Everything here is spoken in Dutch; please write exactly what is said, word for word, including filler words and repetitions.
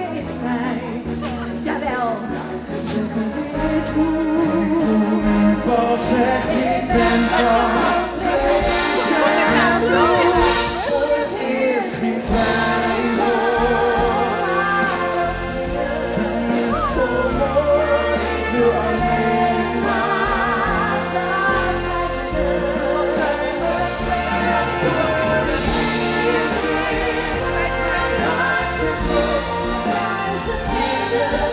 Jawel. Zeg dat ik het voel. Ik voel nu pas zegt ik ben van vlees en bloed. Voor het eerst geen twijfel. Zijn je zo voor, ik wil alleen maar dat wat zijn bestaan. Voor het eerst is mijn hart verklopt. Duizend vinden.